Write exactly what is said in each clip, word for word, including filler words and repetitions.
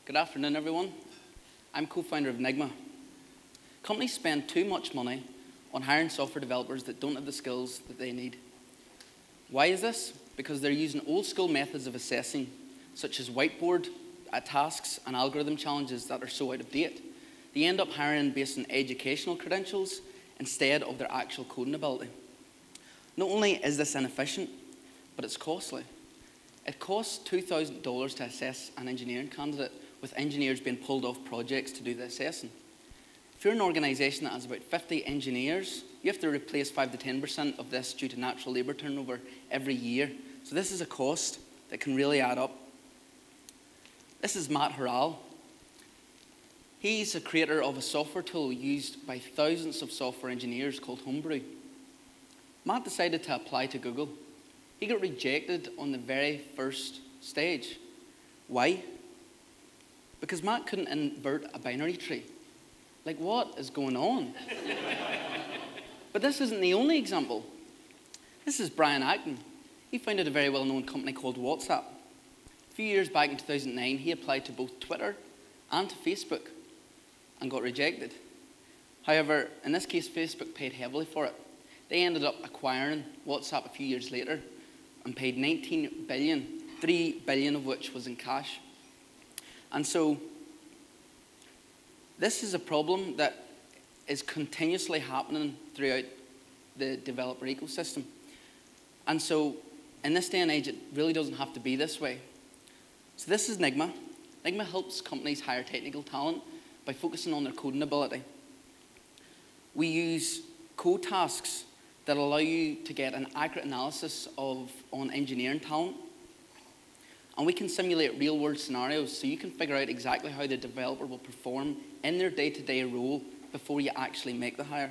Good afternoon, everyone. I'm co-founder of Nigma. Companies spend too much money on hiring software developers that don't have the skills that they need. Why is this? Because they're using old-school methods of assessing, such as whiteboard uh, tasks and algorithm challenges that are so out of date. They end up hiring based on educational credentials instead of their actual coding ability. Not only is this inefficient, but it's costly. It costs two thousand dollars to assess an engineering candidate, with engineers being pulled off projects to do the assessing. If you're an organisation that has about fifty engineers, you have to replace five to ten percent of this due to natural labour turnover every year. So this is a cost that can really add up. This is Matt Harral. He's a creator of a software tool used by thousands of software engineers called Homebrew. Matt decided to apply to Google. He got rejected on the very first stage. Why? Because Matt couldn't invert a binary tree. Like, what is going on? But this isn't the only example. This is Brian Acton. He founded a very well-known company called WhatsApp. A few years back in two thousand nine, he applied to both Twitter and to Facebook and got rejected. However, in this case, Facebook paid heavily for it. They ended up acquiring WhatsApp a few years later and paid nineteen billion dollars, three billion dollars of which was in cash. And so, this is a problem that is continuously happening throughout the developer ecosystem. And so, in this day and age, it really doesn't have to be this way. So this is Nigma. Nigma helps companies hire technical talent by focusing on their coding ability. We use code tasks that allow you to get an accurate analysis of on engineering talent. And we can simulate real-world scenarios so you can figure out exactly how the developer will perform in their day-to-day role before you actually make the hire.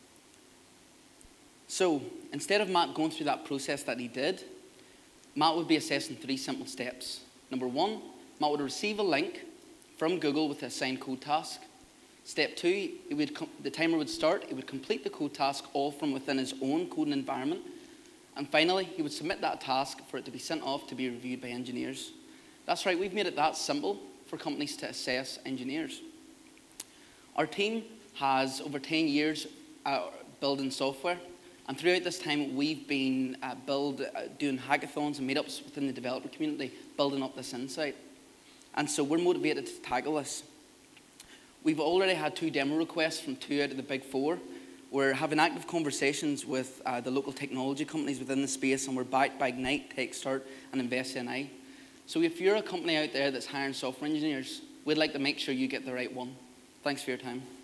So instead of Matt going through that process that he did, Matt would be assessing three simple steps. Number one, Matt would receive a link from Google with the assigned code task. Step two, he would the timer would start. He would complete the code task all from within his own coding environment. And finally, he would submit that task for it to be sent off to be reviewed by engineers. That's right, we've made it that simple for companies to assess engineers. Our team has over ten years uh, building software. And throughout this time, we've been uh, build, uh, doing hackathons and meetups within the developer community, building up this insight. And so we're motivated to tackle this. We've already had two demo requests from two out of the big four. We're having active conversations with uh, the local technology companies within the space, and we're backed by Ignite, TechStart, and Invest N I. So if you're a company out there that's hiring software engineers, we'd like to make sure you get the right one. Thanks for your time.